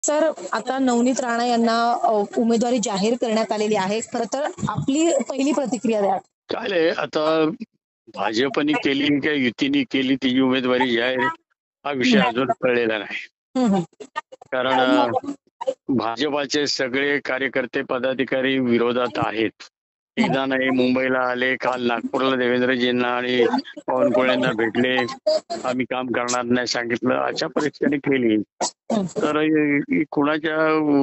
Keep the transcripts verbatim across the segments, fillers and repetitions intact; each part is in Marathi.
सर, आता नवनीत राणा यांना अ, उमेदवारी जाहीर करण्यात आलेली आहे. खरं तर आपली पहिली प्रतिक्रिया द्या. काय आहे आता भाजपने केली का युतीने केली तिची उमेदवारी जाहीर हा विषय हं. अजून कळलेला नाही. हं, हं. कारण अ, भाजपाचे सगळे कार्यकर्ते पदाधिकारी विरोधात आहेत. एकदा नाही मुंबईला आले, काल नागपूरला देवेंद्रजींना आणि बावनकुळेंना भेटले. आम्ही काम करणार नाही सांगितलं. अशा परीक्षेने केली. तर अ, कुणाच्या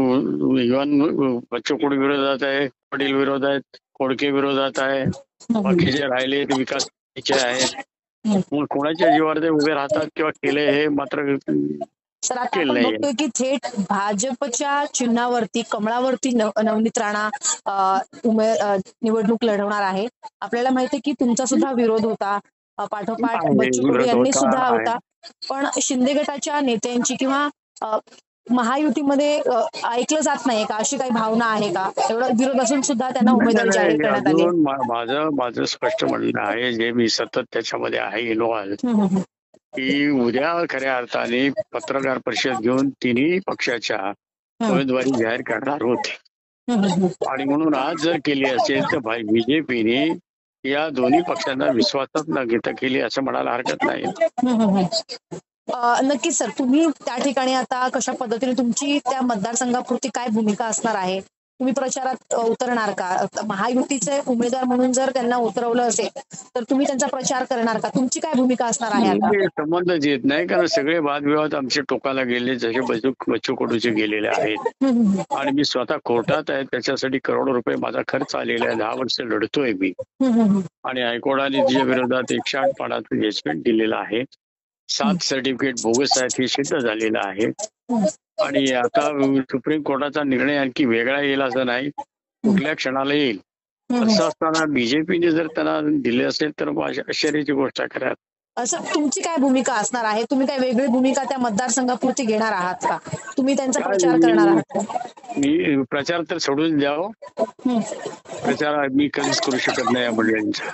इव्हन बच्चू कडू विरोधात आहे, पाटील विरोधात आहेत, खोडके विरोधात आहे. बाकीचे राहिले ते विकासचे आहेत. मग कोणाच्या जीवावर ते उभे राहतात किंवा केले हे मात्र सर, आता केलं आपण नाहीये. बघतोय की थेट भाजपच्या चिन्हावरती कमळावरती नव नवनीत राणा अ, उमे अ, निवडणूक लढवणार आहे. आपल्याला माहिती आहे की तुमचा सुद्धा विरोध होता. अ, पाठोपाठ आहे, बच्चू कडू विरोध यांनी होता सुद्धा आहे. होता. पण शिंदे गटाच्या नेत्यांची किंवा अ, महायुतीमध्ये अ, ऐकलं जात नाही का? अशी काही भावना आहे का? एवढा विरोध असून सुद्धा त्यांना नाही, उमेदवारी नाही, जाहीर नाही. करण्यात आली आहे. अजून मा- माझं माझं स्पष्ट म्हणणं आहे, जे मी सतत त्याच्यामध्ये आहे इन्व्हॉल्व, हं, हं, हं. की उद्या खऱ्या अर्थाने पत्रकार परिषद घेऊन तिन्ही पक्षाच्या हं. उमेदवारी जाहीर करणार होते. हं, हं, हं. आणि म्हणून आज जर केली असेल तर बीजेपीने या दोन्ही पक्षांना विश्वासात न घेता केली असं म्हणायला हरकत नाही. हं, हं, हं. अ, नक्कीच सर, तुम्ही त्या ठिकाणी आता कशा पद्धतीने तुमची त्या मतदारसंघापुरती काय भूमिका असणार आहे? तुम्ही प्रचारात अ, उतरणार का? अ, महायुतीचे उमेदवार म्हणून जर त्यांना उतरवलं असेल, तर तुम्ही त्यांचा प्रचार करणार का? तुमची काय भूमिका असणार आहे आता? म्हणजे संबंधच येत नाही, कारण सगळे वादविवाद आमचे टोकाला गेले, जसे बच्चू बच्चू कडूचे गेलेले आहेत. हं, हं, हं. आणि मी स्वतः कोर्टात आहे, त्याच्यासाठी करोडो रुपये माझा खर्च आलेला आहे. दहा वर्ष लढतोय मी. हं, हं, हं. आणि हायकोर्टाने तिच्या विरोधात एकशे आठ पानाचं जजमेंट दिलेलं आहे. सात सर्टिफिकेट बोगस आहेत हे सिद्ध झालेलं आहे. आणि आता सुप्रीम कोर्टाचा निर्णय आणखी वेगळा येईल असं नाही, कुठल्या क्षणाला येईल. असं असताना बीजेपीने जर त्यांना दिले असेल तर मग अशा- आश्चर्याची गोष्ट आहे खऱ्या. असं तुमची काय भूमिका असणार आहे? तुम्ही काय वेगळी भूमिका त्या मतदारसंघापुरती घेणार आहात का? तुम्ही त्यांचा काय प्रचार मी करणार आहात का? मी प्रचार तर सोडून द्यावं. हं. प्रचार मी कधीच करू शकत नाही या मंडळींचा.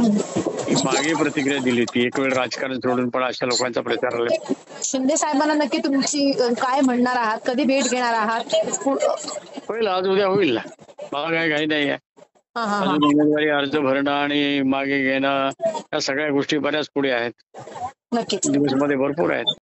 मी मागे प्रतिक्रिया दिली होती, एक वेळ राजकारण सोडून पण अशा लोकांचा प्रचाराला. शिंदे साहेबांना नक्की तुमची अ, काय म्हणणार आहात? कधी भेट घेणार आहात? पु- होईल, आज उद्या होईल ना. मला काय काही नाही आहे. हां, हां, हां. अजून उमेदवारी अर्ज भरणं आणि मागे घेणं या सगळ्या गोष्टी बऱ्याच पुढे आहेत. नक्कीच. दिवसमध्ये भरपूर आहेत.